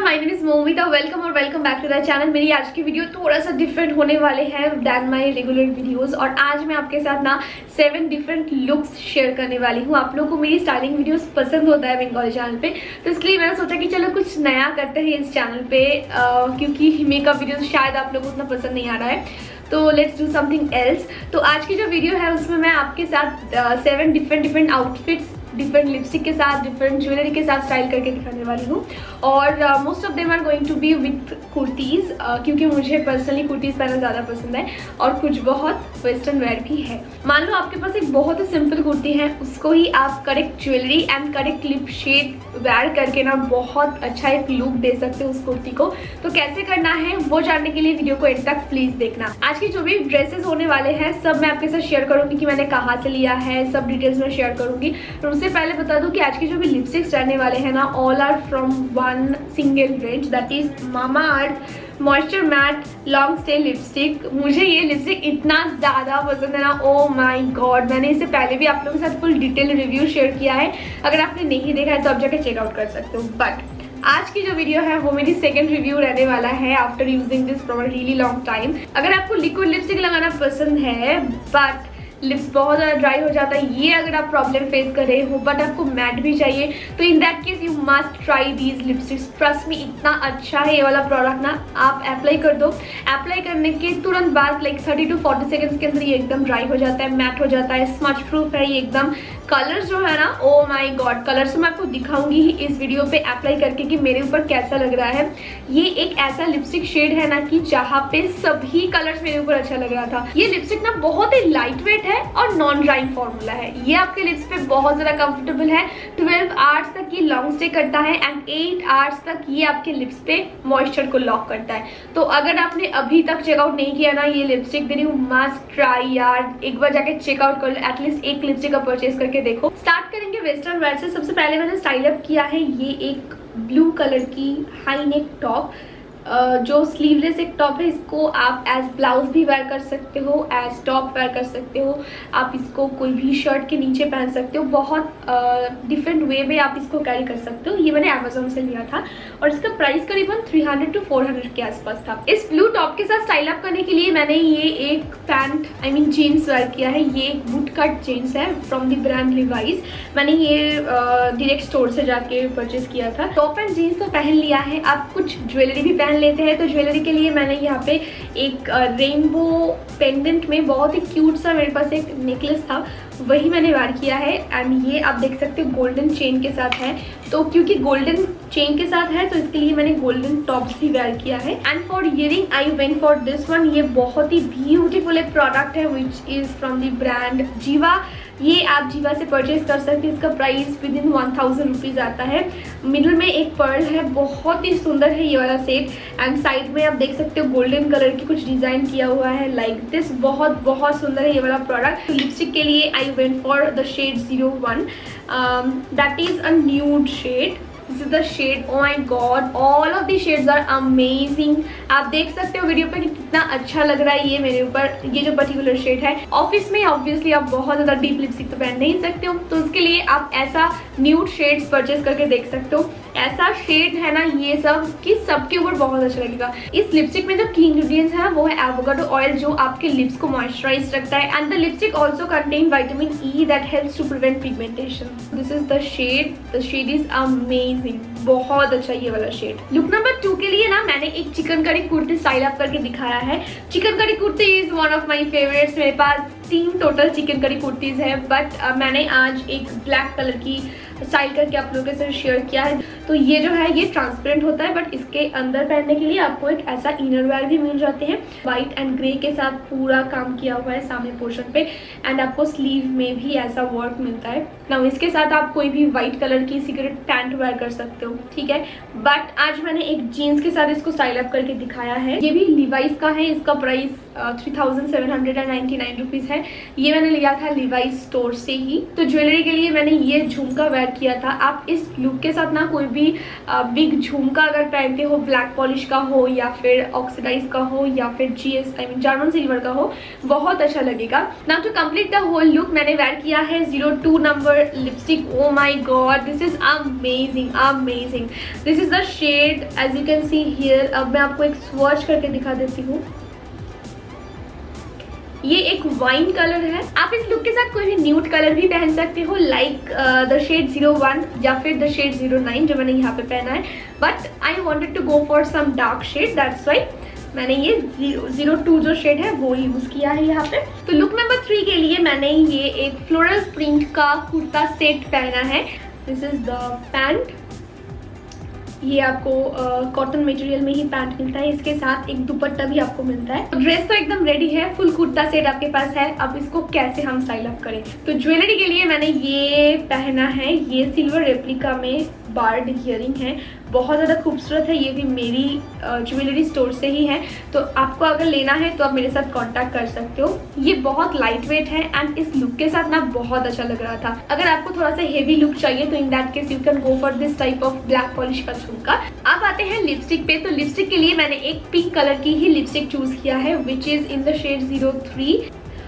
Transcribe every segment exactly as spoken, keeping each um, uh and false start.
My name is Momita, welcome और welcome back to the channel. मेरी आज की वीडियो थोड़ा सा डिफरेंट होने वाले हैं दैन माय रेगुलर वीडियोस और आज मैं आपके साथ ना सेवन डिफरेंट लुक्स शेयर करने वाली हूँ। आप लोगों को मेरी स्टाइलिंग वीडियोस पसंद होता है बंगाली चैनल पे, तो इसलिए मैंने सोचा कि चलो कुछ नया करते हैं इस चैनल पे, uh, क्योंकि मेकअप वीडियोस शायद आप लोगों को उतना पसंद नहीं आ रहा है, तो लेट्स डू समथिंग एल्स। तो आज की जो वीडियो है उसमें मैं आपके साथ seven different different outfits, different lipstick के साथ, डिफरेंट ज्वेलरी के साथ स्टाइल करके दिखाने वाली हूँ। और most of them are going to be with kurtis, क्योंकि मुझे पर्सनली कुर्तीज़ पहनना ज़्यादा पसंद है और कुछ बहुत वेस्टर्न वेयर भी है। मान लो आपके पास एक बहुत ही सिंपल कुर्ती है, उसको ही आप correct jewellery and correct lip shade wear करके ना बहुत अच्छा एक लुक दे सकते हो उस कुर्ती को। तो कैसे करना है वो जानने के लिए वीडियो को एंड तक प्लीज देखना। आज की जो भी ड्रेसेस होने वाले हैं सब मैं आपके साथ शेयर करूंगी कि मैंने कहाँ से लिया है, सब डिटेल्स में शेयर करूंगी। तो उससे पहले बता दूं कि आज के जो भी लिपस्टिक्स रहने वाले हैं ना, all are from one single range, that is Mamaearth moisture matte long stay lipstick. मुझे ये लिपस्टिक इतना ज़्यादा पसंद है ना, ओ माय गॉड। मैंने इससे पहले भी आप लोगों के साथ फुल डिटेल रिव्यू शेयर किया है, अगर आपने नहीं देखा है तो आप जाकर चेकआउट कर सकते हो। बट आज की जो वीडियो है वो मेरी सेकंड रिव्यू रहने वाला है after using this for a really long time. अगर आपको लिक्विड लिपस्टिक लगाना पसंद है बट लिप्स बहुत ज़्यादा ड्राई हो जाता है, ये अगर आप प्रॉब्लम फेस कर रहे हो बट आपको मैट भी चाहिए, तो in that case you must try these lipsticks. Trust me, इतना अच्छा है ये वाला प्रोडक्ट ना। आप अप्लाई कर दो, अप्लाई करने के तुरंत बाद like thirty to forty seconds के अंदर ये एकदम ड्राई हो जाता है, मैट हो जाता है, स्मच प्रूफ है ये एकदम। कलर्स जो है ना, ओ माय गॉड, कलर्स मैं आपको दिखाऊंगी ही इस वीडियो पे अप्लाई करके कि मेरे ऊपर कैसा लग रहा है। ये एक ऐसा लिपस्टिक शेड है ना कि जहाँ पे सभी कलर्स मेरे ऊपर अच्छा लग रहा था। ये लिपस्टिक ना बहुत ही लाइट वेट है और नॉन ड्राइंग फॉर्मूला है। ये आपके लिप्स पे बहुत ज्यादा कंफर्टेबल है। ट्वेल्व आवर्स तक ये लॉन्ग स्टे करता है एंड एट आवर्स तक ये आपके लिप्स पे मॉइस्चर को लॉक करता है। तो अगर आपने अभी तक चेकआउट नहीं किया ना ये lipstick, then you must try यार, एक बार जाके चेकआउट कर लो, एटलीस्ट एक लिपस्टिक का परचेज करके देखो। स्टार्ट करेंगे वेस्टर्न वेयर से। सबसे पहले मैंने स्टाइल अप किया है ये एक ब्लू कलर की हाई नेक टॉप, जो स्लीवलेस एक टॉप है। इसको आप एज ब्लाउज भी वेयर कर सकते हो, एज टॉप वेयर कर सकते हो, आप इसको कोई भी शर्ट के नीचे पहन सकते हो। बहुत डिफरेंट वे में आप इसको कैरी कर सकते हो। ये मैंने अमेजोन से लिया था और इसका प्राइस करीबन three hundred to four hundred के आसपास था। इस ब्लू टॉप के साथ स्टाइल अप करने के लिए मैंने ये एक pant I mean jeans wear किया है। ये एक बूट कट जीन्स है फ्रॉम द ब्रांड लिवाइस। मैंने ये डायरेक्ट स्टोर से जाके परचेज किया था। टॉप एंड जीन्स तो पहन लिया है, आप कुछ ज्वेलरी भी पहन लेते हैं। तो ज्वेलरी के लिए मैंने यहाँ पे एक रेनबो पेंडेंट में बहुत ही क्यूट सा मेरे पास एक नेकलेस था, वही मैंने वेयर किया है। एंड ये आप देख सकते हो गोल्डन चेन के साथ है, तो क्योंकि गोल्डन चेन के साथ है तो इसके लिए मैंने गोल्डन टॉप्स भी वेयर किया है। And for earring I went for this one. ये बहुत ही ब्यूटीफुल एक प्रोडक्ट है which is from the brand Giva. ये आप जीवा से परचेज कर सकते हैं। इसका price within one thousand rupees आता है। मिडल में एक पर्ल है, बहुत ही सुंदर है ये वाला सेट। एंड साइड में आप देख सकते हो गोल्डन कलर की कुछ डिजाइन किया हुआ है लाइक दिस। बहुत बहुत सुंदर है ये वाला प्रोडक्ट। लिपस्टिक के लिए I went for the shade zero one, that is a nude shade. This is the shade, oh my god, all of the shades are amazing. आप देख सकते हो वीडियो पे कि कितना अच्छा लग रहा है ये मेरे ऊपर, ये जो पर्टिकुलर शेड है। ऑफिस में ऑब्वियसली आप बहुत ज़्यादा डीप लिपस्टिक तो पहन नहीं सकते हो, तो उसके लिए आप ऐसा न्यूड शेड्स परचेज करके देख सकते हो। ऐसा शेड है ना ये सब कि सबके ऊपर बहुत अच्छा लगेगा। इस लिपस्टिक में जो की इंग्रेडिएंट्स है वो है एवोकाडो ऑयल, जो आपके लिप्स को मॉइस्चराइज रखता है। And the lipstick also contain vitamin E that helps to prevent pigmentation. This is the shade, the shade is amazing, बहुत अच्छा ये वाला शेड। लुक नंबर टू के लिए ना मैंने एक चिकनकारी कुर्ती स्टाइल अप करके दिखाया है। Chikankari kurti is one of my favourites. मेरे पास तीन टोटल चिकनकारी कुर्तीज है, बट uh, मैंने आज एक ब्लैक कलर की स्टाइल करके आप लोगों के साथ शेयर किया है। तो ये जो है ये ट्रांसपेरेंट होता है, बट इसके अंदर पहनने के लिए आपको एक ऐसा इनर वेयर भी मिल जाते हैं। व्हाइट एंड ग्रे के साथ पूरा काम किया हुआ है सामने पोर्शन पे, एंड आपको स्लीव में भी ऐसा वर्क मिलता है ना। इसके साथ आप कोई भी व्हाइट कलर की सिगरेट पैंट वेयर कर सकते हो, ठीक है। बट आज मैंने एक जीन्स के साथ इसको स्टाइल अप करके दिखाया है। ये भी लिवाइस का है, इसका price three thousand seven hundred and ninety nine rupees है। ये मैंने लिया था लिवाइस स्टोर से ही। तो ज्वेलरी के लिए मैंने ये झुमका वेयर किया था। आप इस लुक के साथ ना कोई भी बिग झुमका अगर पहनते हो, ब्लैक पॉलिश का हो या फिर ऑक्सीडाइज का हो या फिर GS I mean German silver का हो, बहुत अच्छा लगेगा। Now to complete the whole look मैंने वेयर किया है zero two number lipstick. Oh my god, this is amazing amazing. This is the shade as you can see here. अब मैं आपको एक स्वॉच करके दिखा देती हूँ। ये एक वाइन कलर है। आप इस लुक के साथ कोई भी न्यूड कलर भी पहन सकते हो, like the shade zero one या फिर द शेड ज़ीरो नाइन जो मैंने यहाँ पे पहना है, but I wanted to go for some dark shade, that's why मैंने ये ज़ीरो टू जो शेड है वो यूज किया है यहाँ पे। तो लुक नंबर थ्री के लिए मैंने ये एक फ्लोरल प्रिंट का कुर्ता सेट पहना है। This is the pant. ये आपको कॉटन uh, मटेरियल में ही पैंट मिलता है, इसके साथ एक दुपट्टा भी आपको मिलता है। तो ड्रेस तो एकदम रेडी है, फुल कुर्ता सेट आपके पास है। अब इसको कैसे हम स्टाइल अप करें, तो ज्वेलरी के लिए मैंने ये पहना है। ये सिल्वर रेप्लिका में बार्ड इयरिंग है, बहुत ज़्यादा खूबसूरत है। ये भी मेरी ज्वेलरी स्टोर से ही है, तो आपको अगर लेना है तो आप मेरे साथ कांटेक्ट कर सकते हो। ये बहुत लाइट वेट है एंड इस लुक के साथ ना बहुत अच्छा लग रहा था। अगर आपको थोड़ा सा हेवी लुक चाहिए तो in that case you can go for this type of black polish का झुमका। अब आते हैं लिपस्टिक पे। तो लिपस्टिक के लिए मैंने एक पिंक कलर की ही लिपस्टिक चूज किया है, which is in the shade zero three.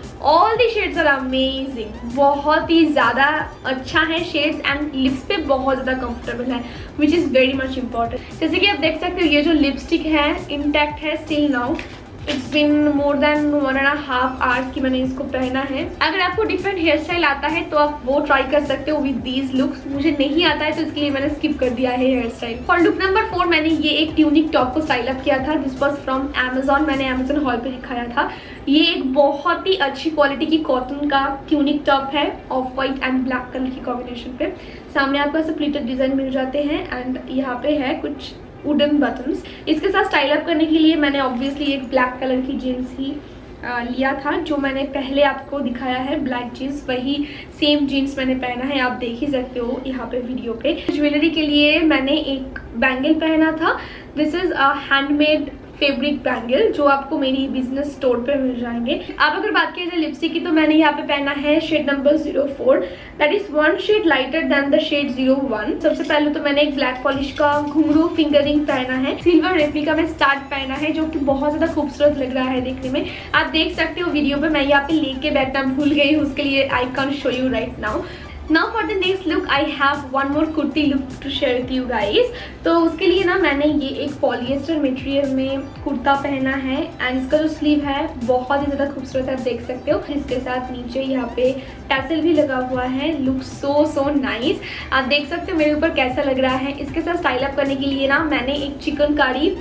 All the shades are amazing, बहुत ही ज़्यादा अच्छा है शेड्स एंड लिप्स पे बहुत ज़्यादा कंफर्टेबल है, which is very much important. जैसे कि आप देख सकते हो ये जो लिपस्टिक है इंटैक्ट है still now. It's been more than one and half hours की मैंने इसको पहना है। अगर आपको डिफरेंट हेयर स्टाइल आता है तो आप वो ट्राई कर सकते हो विद दीज लुक्स। मुझे नहीं आता है तो इसके लिए मैंने स्किप कर दिया है hair style. For look number four मैंने ये एक ट्यूनिक टॉप को स्टाइल अप किया था। दिस वॉज फ्रॉम अमेजॉन, मैंने अमेजॉन हॉल पे दिखाया था। ये एक बहुत ही अच्छी क्वालिटी की कॉटन का ट्यूनिक टॉप है, off white and black colour की कॉम्बिनेशन पे। सामने आपको ऐसे प्लीटेड डिजाइन मिल जाते हैं एंड यहाँ पे है कुछ वुडन बटन्स। इसके साथ स्टाइल अप करने के लिए मैंने ऑब्वियसली एक ब्लैक कलर की जीन्स ही आ, लिया था, जो मैंने पहले आपको दिखाया है ब्लैक जीन्स, वही सेम जीन्स मैंने पहना है, आप देख ही सकते हो यहाँ पे वीडियो पे। ज्वेलरी के लिए मैंने एक बैंगल पहना था। This is a handmade fabric bangle जो आपको मेरी बिजनेस स्टोर पे मिल जाएंगे। अब अगर बात की जाए लिपस्टिक की तो मैंने यहाँ पे पहना है shade number zero four, that is one shade lighter than the shade zero one. सबसे पहले तो मैंने एक ब्लैक पॉलिश का घुंघरू फिंगरिंग पहना है, सिल्वर रेप्लिका में स्टार्ट पहना है, जो कि बहुत ज्यादा खूबसूरत लग रहा है देखने में। आप देख सकते हो वीडियो पे, मैं यहाँ पे लेके बैठना भूल गई हूँ, उसके लिए I can show you right now. Now for the next look I have one more kurti look to share with you guys। तो उसके लिए ना मैंने ये एक पॉलिएस्टर मटेरियल में कुर्ता पहना है एंड इसका जो स्लीव है बहुत ही ज़्यादा खूबसूरत है, आप देख सकते हो। इसके साथ नीचे यहाँ पे टैसल भी लगा हुआ है, लुक सो सो नाइस। आप देख सकते हो मेरे ऊपर कैसा लग रहा है। इसके साथ स्टाइल अप करने के लिए ना मैंने एक चिकनकारी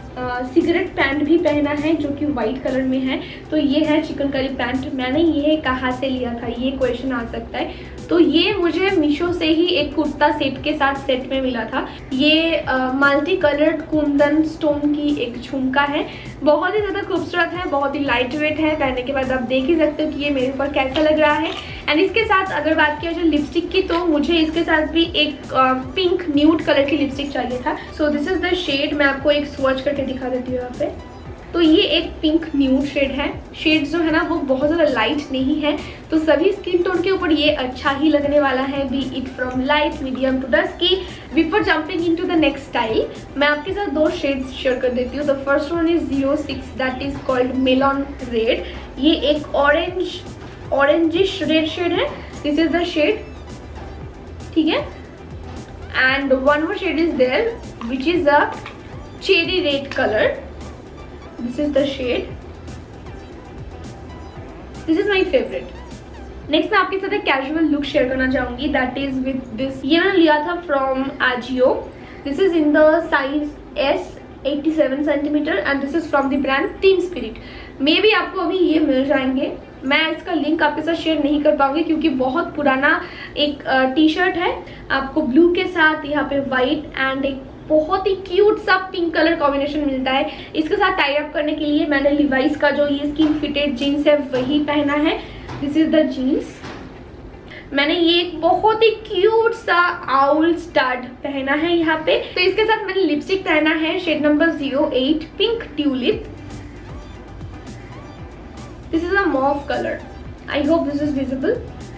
सिगरेट पैंट भी पहना है जो कि वाइट कलर में है। तो ये है चिकनकारी पैंट। मैंने ये कहाँ से लिया था ये क्वेश्चन आ सकता है। तो ये मुझे मीशो से ही एक कुर्ता सेट के साथ सेट में मिला था। ये मल्टी कलर्ड कुंदन स्टोन की एक झुमका है, बहुत ही ज़्यादा खूबसूरत है, बहुत ही लाइट वेट है। पहनने के बाद आप देख ही सकते हो कि ये मेरे ऊपर कैसा लग रहा है। एंड इसके साथ अगर बात किया जाए लिपस्टिक की तो मुझे इसके साथ भी एक पिंक न्यूड कलर की लिपस्टिक चाहिए था। So this is the shade, मैं आपको एक स्वॉच करके दिखा देती हूँ यहाँ पे। तो ये एक पिंक न्यूड शेड है। शेड जो है ना वो बहुत ज़्यादा लाइट नहीं है, तो सभी स्किन टोन के ऊपर ये अच्छा ही लगने वाला है, be it from light medium to dusky. Before jumping into the next style मैं आपके साथ दो शेड्स शेयर कर देती हूँ। The first one is zero six, that is called melon red. ये एक ऑरेंज ऑरेंजिश रेड शेड है, दिस इज द शेड, ठीक है। And one more shade is there which is a cherry red colour, this is the shade, this is my favorite। Next मैं आपके साथ एक casual look share करना चाहूंगी, that is with this. ये मैंने लिया था from Ajio. This is in the size S eighty seven centimetre and this is from the brand Team Spirit. Maybe आपको अभी ये मिल जाएंगे, मैं इसका लिंक आपके साथ शेयर नहीं कर पाऊंगी क्योंकि बहुत पुराना एक टी शर्ट है। आपको ब्लू के साथ यहाँ पे व्हाइट एंड एक बहुत ही क्यूट सा पिंक कलर कॉम्बिनेशन मिलता है। इसके साथ टाई अप करने के लिए मैंने लिवाइस का जो ये स्किन फिटेड जीन्स है वही पहना है। This is the jeans. मैंने ये एक बहुत ही क्यूट सा आउल स्टड पहना है यहाँ पे। तो इसके साथ मैंने लिपस्टिक पहना है shade number zero eight, pink tulip. This is a mauve colour, I hope this is visible.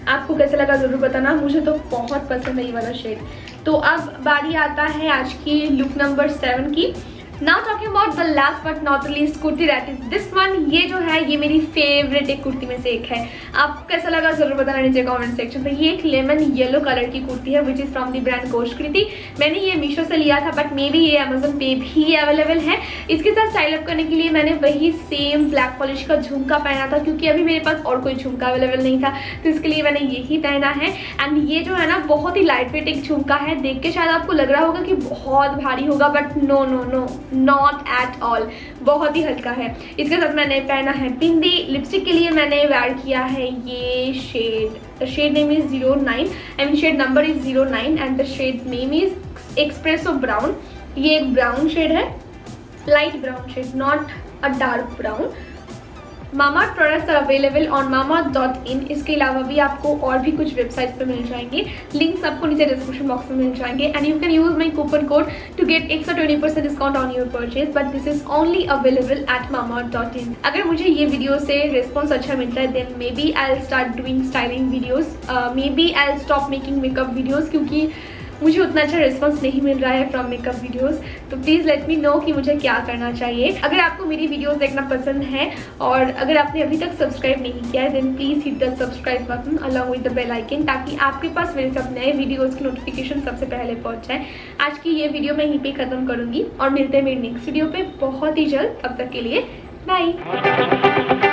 आपको कैसा लगा ज़रूर बताना, मुझे तो बहुत पसंद है ये वाला शेड। तो अब बारी आता है आज की लुक नंबर सेवन की। Now talking about the last but not the least kurti, that is this one। ये जो है ये मेरी फेवरेट एक कुर्ती में से एक है। आपको कैसा लगा जरूर बताना नीचे कमेंट सेक्शन पे। ये एक लेमन येलो कलर की कुर्ती है which is from the brand Koshkriti. मैंने ये मीशो से लिया था बट मे बी ये अमेजोन पे भी अवेलेबल है। इसके साथ स्टाइल अप करने के लिए मैंने वही सेम ब्लैक पॉलिश का झुमका पहना था, क्योंकि अभी मेरे पास और कोई झुमका अवेलेबल नहीं था, तो इसके लिए मैंने यही पहना है। एंड ये जो है ना बहुत ही लाइट वेट एक झुमका है। देख के शायद आपको लग रहा होगा कि बहुत भारी होगा, but no no no not at all, बहुत ही हल्का है। इसके साथ मैंने पहना है बिंदी। लिपस्टिक के लिए मैंने वेयर किया है ये shade, the shade name is zero nine, I mean shade number is zero nine and the shade name is espresso brown. ये एक ब्राउन शेड है, light brown shade, not a dark brown. Mamaearth products are available on Mamaearth dot in. इसके अलावा भी आपको और भी कुछ वेबसाइट्स पे मिल जाएंगे, लिंक्स आपको नीचे डिस्क्रिप्शन बॉक्स में मिल जाएंगे। And you can use my coupon code to get extra twenty percent discount on your purchase, but this is only available at Mamaearth dot in. अगर मुझे ये वीडियो से रिस्पॉन्स अच्छा मिलता है then maybe I will start doing styling videos, maybe I will stop making makeup videos, क्योंकि मुझे उतना अच्छा रिस्पॉन्स नहीं मिल रहा है फ्रॉम मेकअप वीडियोस। तो प्लीज़ लेट मी नो कि मुझे क्या करना चाहिए। अगर आपको मेरी वीडियोस देखना पसंद है और अगर आपने अभी तक सब्सक्राइब नहीं किया है then please hit the subscribe button along with the bell icon, ताकि आपके पास मेरे सब नए वीडियोज़ की नोटिफिकेशन सबसे पहले पहुँच जाए। आज की ये वीडियो मैं यहीं पर ख़त्म करूँगी और मिलते हैं मेरी नेक्स्ट वीडियो पर बहुत ही जल्द। तब तक के लिए बाय।